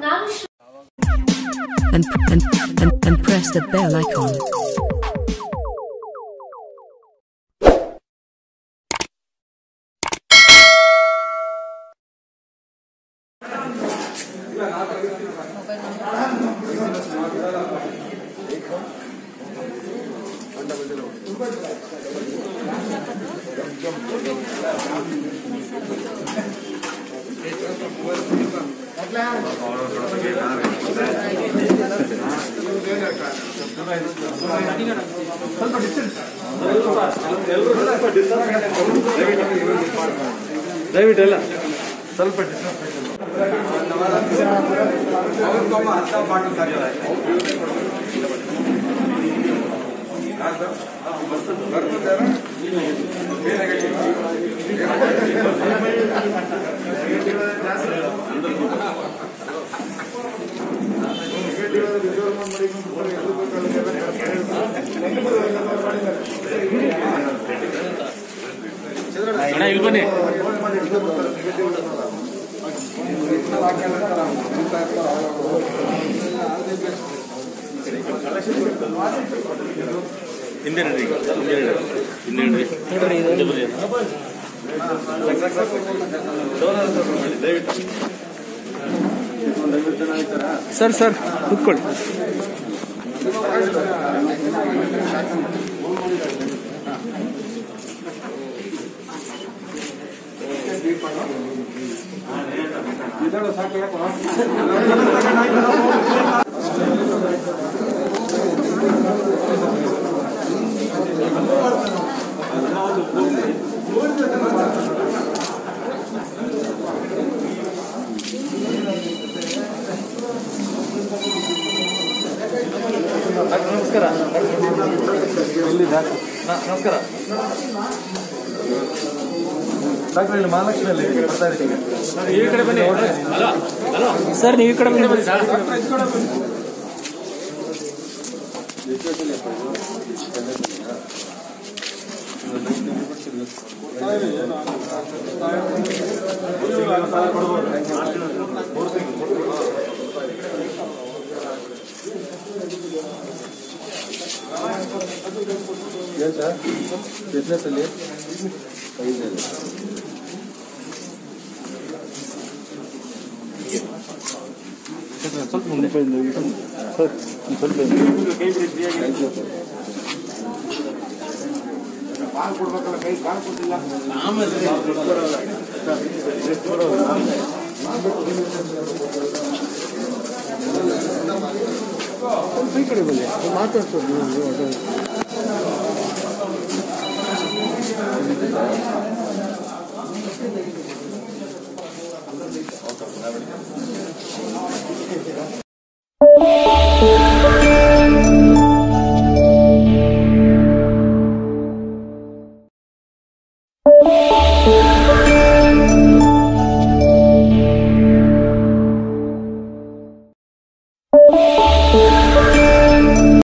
and press the bell icon. ದಯವಿಟ್ಟೆಲ್ಲ ಸ್ವಲ್ಪ ಇಲ್ಲಿ ಬನ್ನಿ. ಹಿಂದೆ ನಡಿ, ಸರ್ ಸರ್ ಕೂತ್ಕೊಳ್ಳಿ. ನಮಸ್ಕಾರ. ನಮಸ್ಕಾರ ಡಾಕ್ಟರ್. ಇಲ್ಲಿ ಮಹಾಲಕ್ಷ್ಮಿಯಲ್ಲಿ ಬರ್ತಾ ಇದ್ದೀವಿ. ಈ ಕಡೆ ಬನ್ನಿ ಸರ್, ನೀವು ಈ ಕಡೆ ಬನ್ನಿ ಸರ್. ಏನು ಸರ್ ಬಿಸ್ನೆಸ್ಸಲ್ಲಿ ಸ್ವಲ್ಪ ಮುಂದೆ ಸರ್, ಸ್ವಲ್ಪ ಕಾಲು ಕೊಡ್ಬೇಕಲ್ಲ, ಕೈ ಕಾಲು ಕೊಟ್ಟಿಲ್ಲ. ಆಮೇಲೆ ಈ ಕಡೆ ಬನ್ನಿ, ಮಾತಾಡ್ಸೋದು.